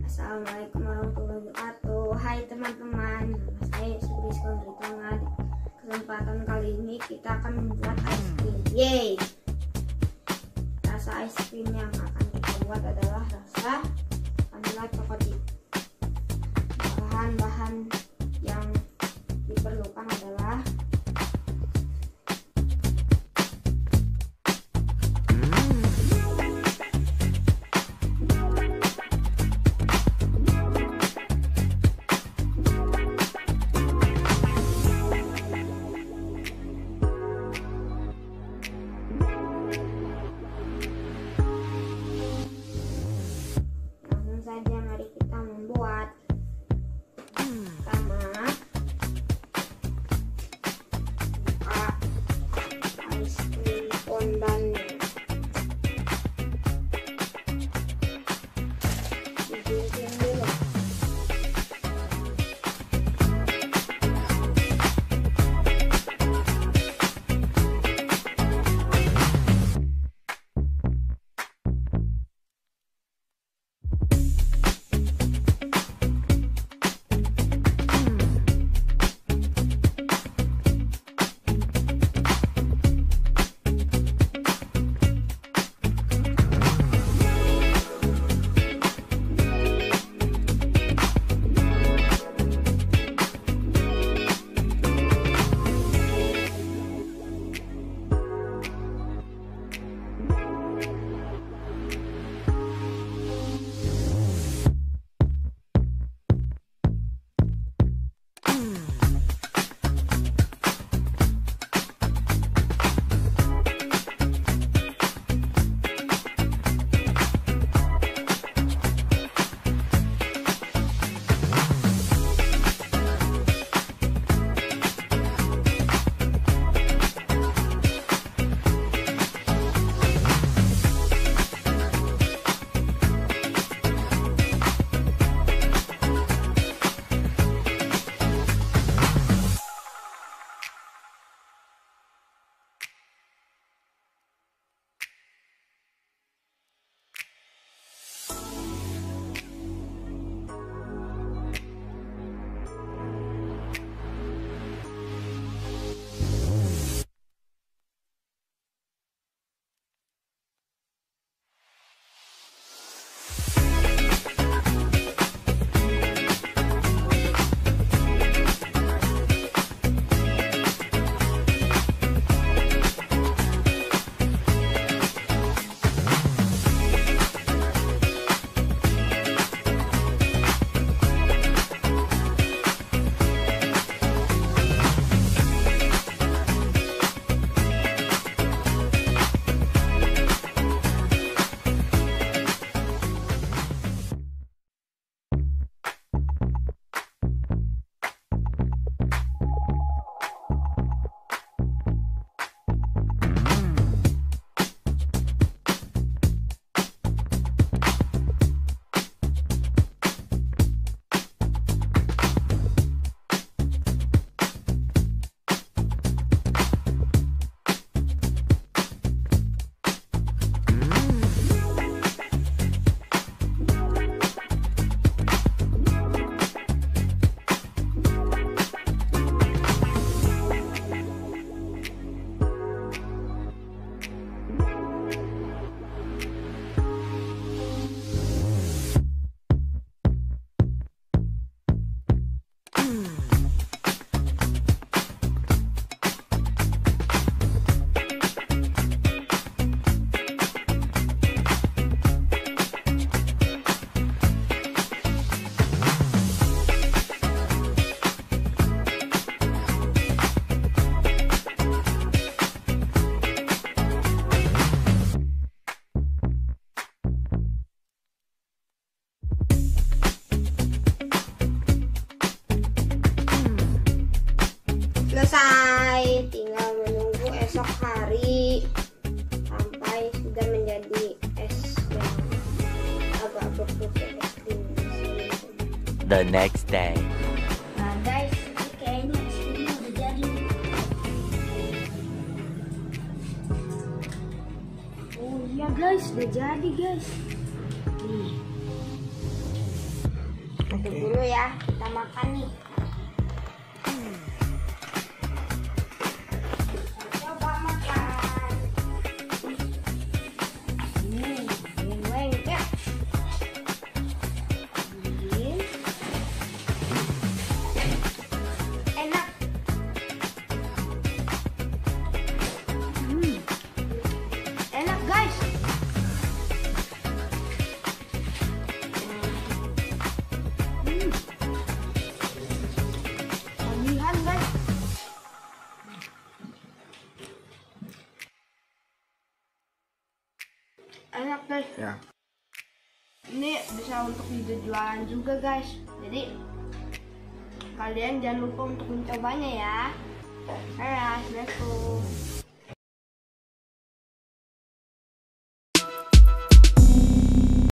Assalamualaikum warahmatullahi wabarakatuh. Hai teman-teman, nama saya Subriska Tonga. Di kesempatan kali ini kita akan membuat es krim. Yeay! Rasa es krim yang akan kita buat adalah rasa vanilla coklat. Bahan-bahan yang diperlukan adalah saja, mari kita membuat. Pertama, buka es krim fondannya, digunting dulu. Selesai, tinggal menunggu esok hari sampai sudah menjadi es yang agak berputih es krim. The next day. Nah guys, kayaknya es krimnya udah jadi. Oh iya guys, udah jadi guys. Nih. ya, kita makan nih. Coba makan. Lengket. Enak. Enak guys. Kelebihan guys. Enak guys. Ya. Ini bisa untuk dijualan juga guys. Jadi kalian jangan lupa untuk mencobanya ya. Assalamualaikum.